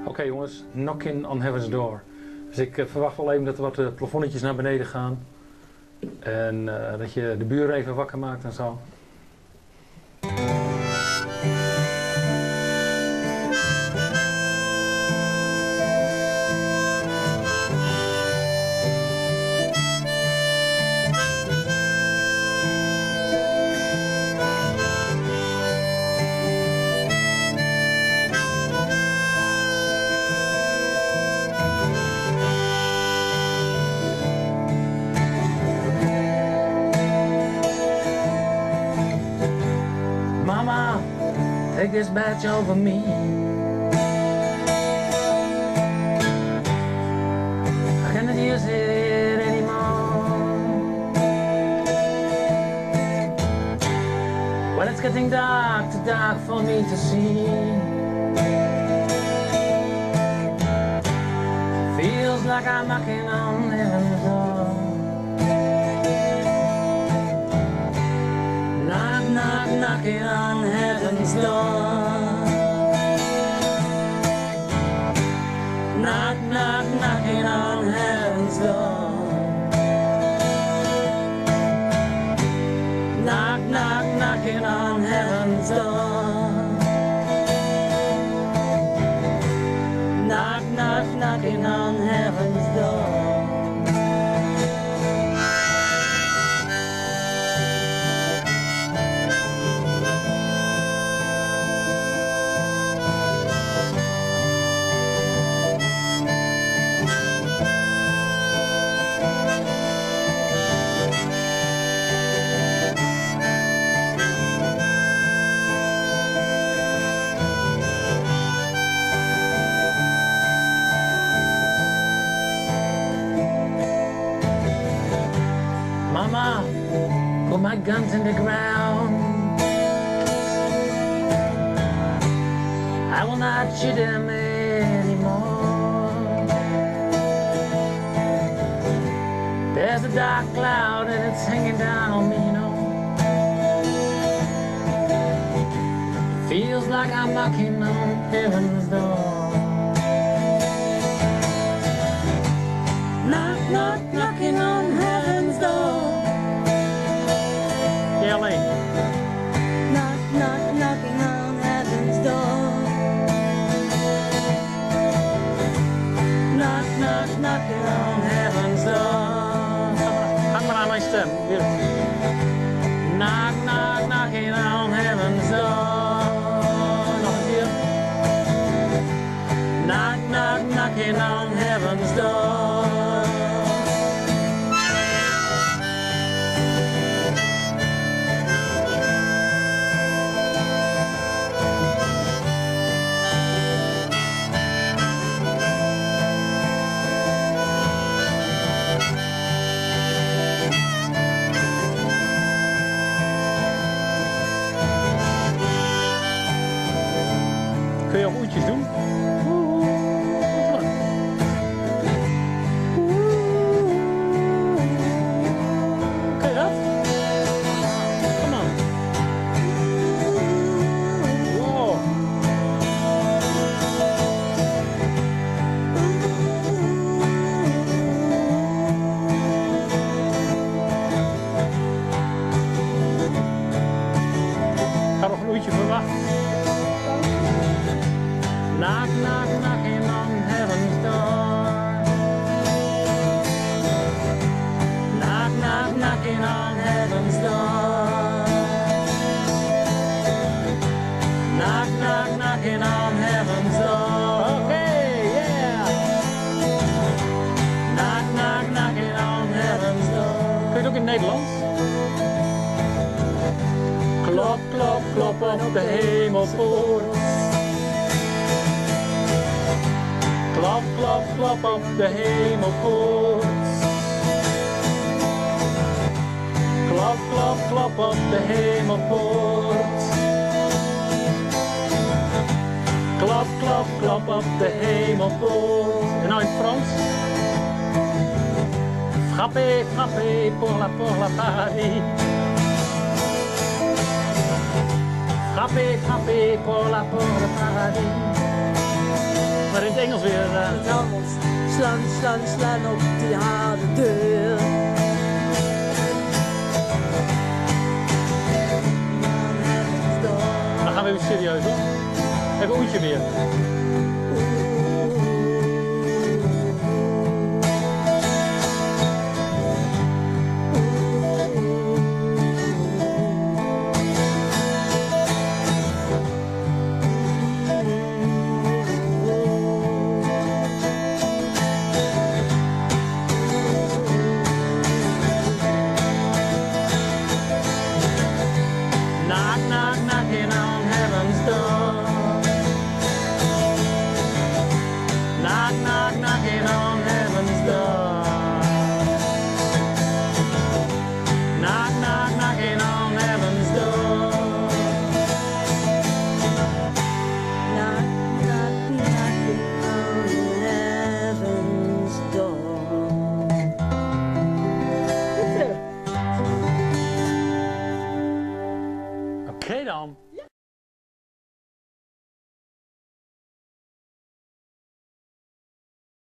Oké jongens, Knockin' on Heaven's Door. Dus ik verwacht wel even dat er wat plafonnetjes naar beneden gaan. En dat je de buren even wakker maakt en zo. Take this badge over me. I cannot use it anymore. Well, it's getting dark, too dark for me to see. Feels like I'm knocking on heaven's door. Knock, knock, knocking on heaven's door. Knock, knock, knocking on heaven's door. Knock, knock, knocking on heaven's door. Knock, knock, knocking on heaven's door. Mama, put my guns in the ground. I will not shoot them anymore. There's a dark cloud and it's hanging down on me, you know. Feels like I'm knocking on heaven's door. Knock, knock, knocking on heaven's door. Yelling. Knock, knock, knocking on heaven's door. Knock, knock, knocking on heaven's door. Hang maar aan mijn stem. Weer. Knock, knock, knocking on heaven's door. Nog een keer. Knock, knock, knocking on heaven's door. Kun je ook oetjes doen? Kun je dat? Kom aan. Wow. Ik ga nog een oetje verwachten. Knock, knock, knocking on heaven's door. Knock, knock, knocking on heaven's door. Knock, knock, knocking on heaven's door. Okay, yeah. Knock, knock, knocking on heaven's door. Kun je het ook in het Nederlands? Klop, klop, kloppen op de hemelpoort. Klap, klap, klap op de hemelpoort. Klap, klap, klap op de hemelpoort. Klap, klap, klap op de hemelpoort. En nou in het Frans. Frappez, frappez pour la paradis. Frappez, frappez pour la paradis. Maar in het Engels weer. Het Engels. Slaan, slaan, slaan op die harde deur. Dan gaan we even serieus hoor. Even een oetje weer. Knock, knock, knocking on